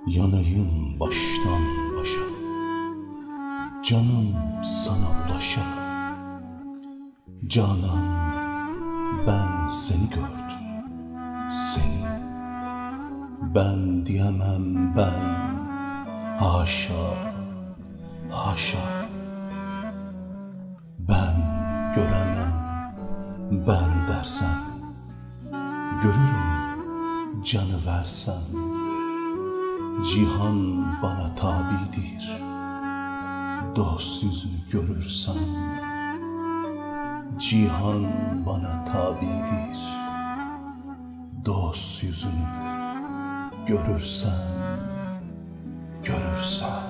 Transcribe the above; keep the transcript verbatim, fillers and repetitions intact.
Yanayım baştan başa, canım sana ulaşa. Canan, ben seni gördüm, seni. Ben diyemem ben, haşa, haşa. Ben göremem ben dersen, görürüm canı versen. Cihan bana tabidir, dost yüzünü görürsen. Cihan bana tabidir, dost yüzünü görürsen, görürsen.